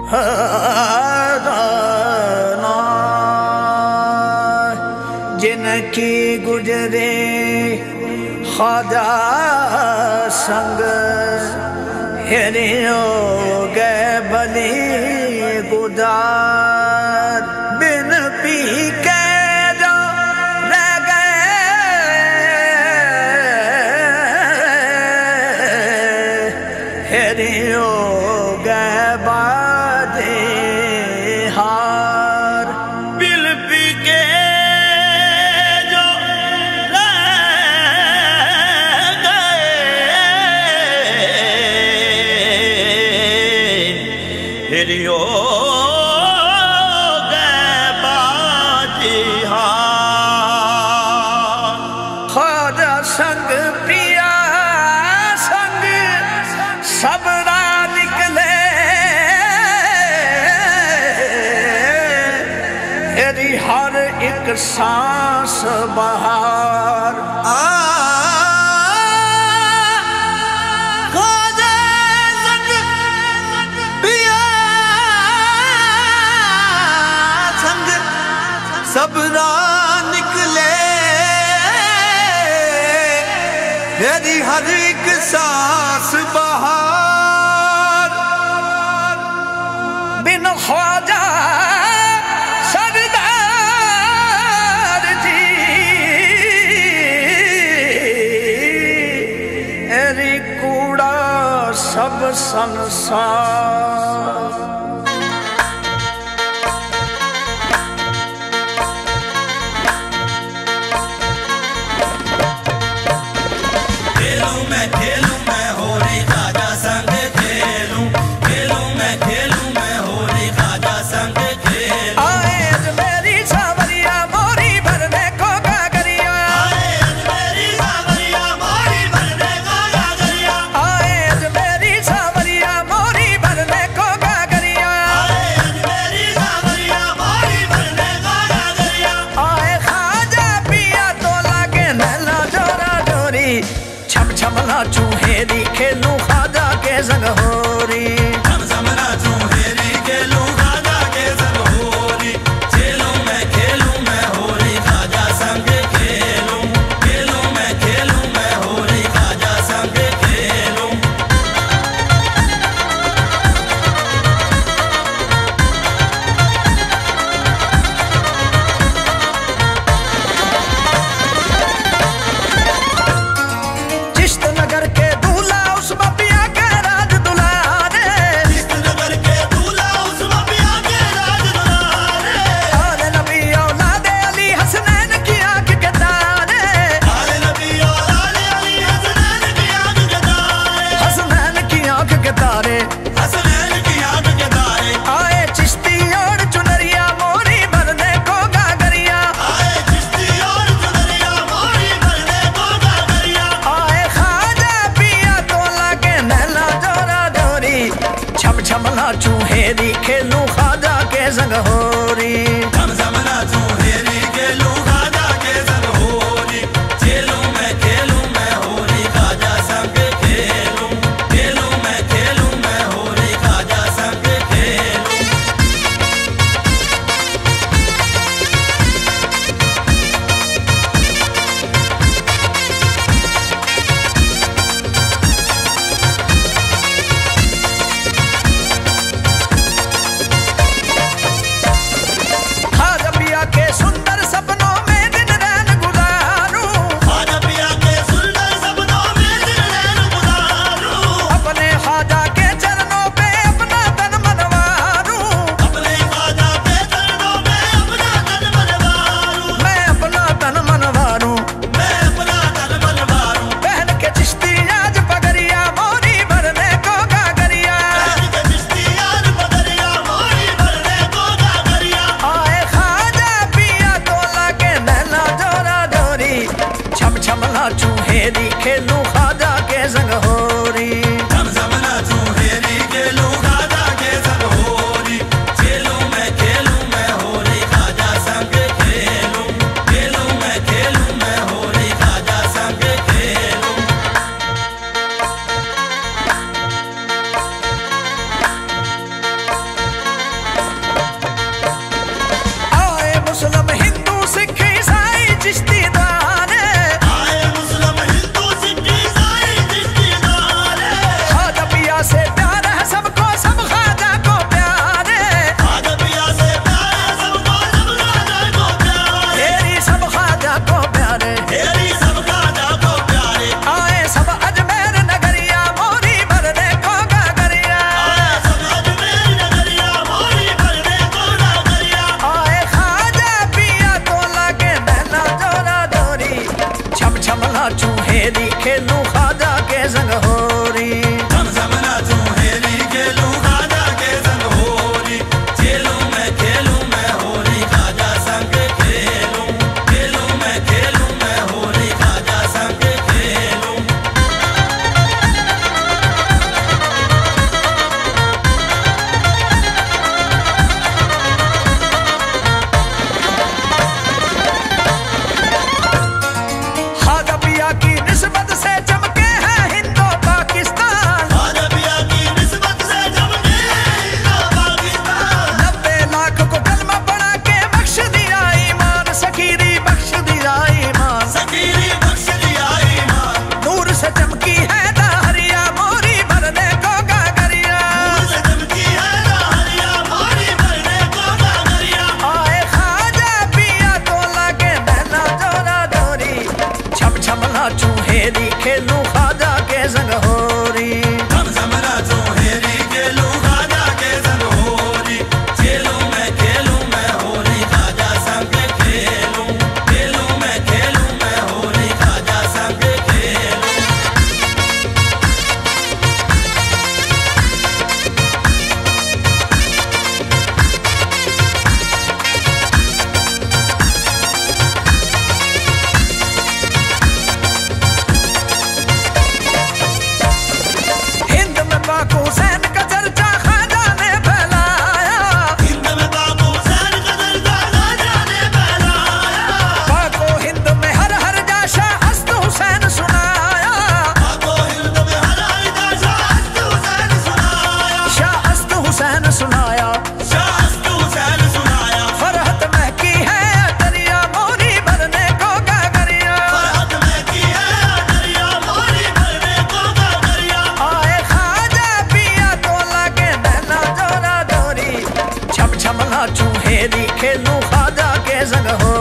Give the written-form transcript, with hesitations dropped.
जिनकी गुजरे ख्वाजा संग हिरियो गए बली गुदार बिन पी के जो रह गए हिरियो गए बादे हार बिन पी के जो रह गए हिरियो ख्वाजा संग पिया संग सबरा निकले तेरी हर एक सांस बहार ख्वाजा संग पिया संग सबरा निकले मेरी हर एक सांस बहार बिन ख्वाजा सरदार जी एरी कूड़ा सब संसार खेलूं मैं होरी ख्वाजा संग खेलूं मैं खेलूं मैं होरी ख्वाजा संग खेलूं आए अज मेरी सावरिया मोरी भरने को गागरिया आए अज मेरी सावरिया मोरी भरने को गागरिया आए अज मेरी सावरिया मोरी भरने को गागरिया आए अज मेरी सावरिया मोरी भरने को गागरिया आए ख्वाजा पिया तो लागे नैना जोरा जोरी छम छम नाचू हेरी खेलूं ख्वाजा के संग होरी हम समना चूहेरी खेलूं ख्वाजा के संग होरी खेलूं मैं होरी ख्वाजा संग खेलूं मैं होरी ख्वाजा संग खेलूं चिश्त नगर के दूल्हा उस बपिया के राज दुलारे नगर के दूल्हा उस बपिया के राज दुलारे आले नबी औलादे अली हसनैन की आंख के तारे आले नबी औलादे अली हसनैन की आंख के तारे हसनैन की आंख के तारे हसनैन की आंख के तारे आए चिश्ती और चुनरिया मोरी भरने को गागरिया आए चिश्ती और चुनरिया मोरी भरने को गागरिया आए ख्वाजा पिया तो लागे नैना जोरा जोरी छम छम नाचू हेरी खेलूं ख्वाजा के संग होरी हम समना चूहेरी खेलूं ख्वाजा के संग होरी खेलूं मैं होरी ख्वाजा संग खेलूं मैं होरी ख्वाजा संग खेलूं खेलूं ख्वाजा के संग हो